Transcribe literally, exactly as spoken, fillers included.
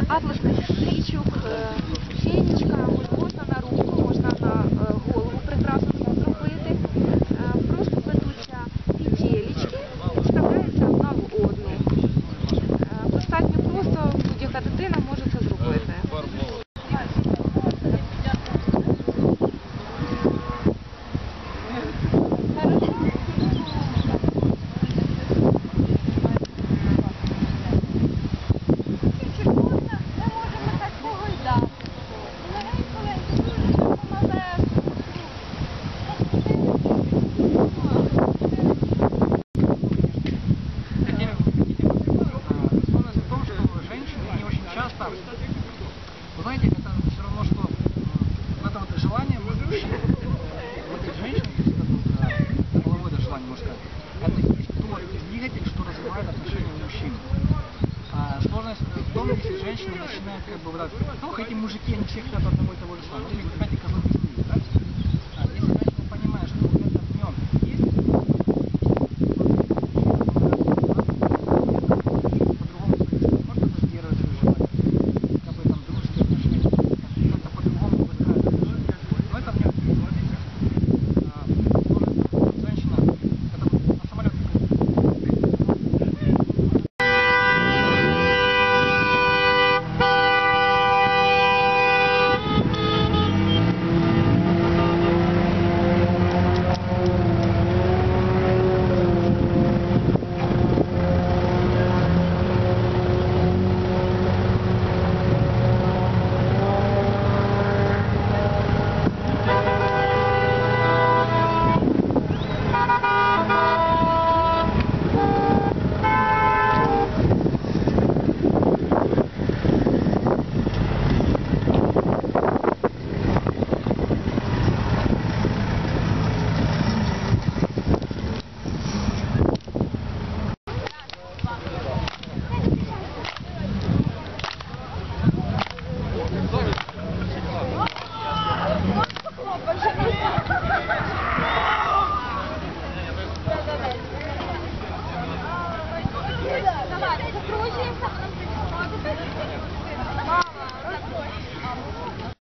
атласних стрічок, фенечка, можна на руку, можна на голову прекрасно це зробити. Просто ведуться петелечки, вставляються одна в одну. Достатньо просто, будь-яка дитина може це зробити. Вы знаете, это все равно, что это вот желание мужчин, вот этих женщин, это половое желание, можно сказать, это есть тот двигатель, что развивает отношения мужчин. А сложность в том, если женщина начинает как бы вот так, ну, эти мужики, они все хотят одного и того же самого. Или, кстати,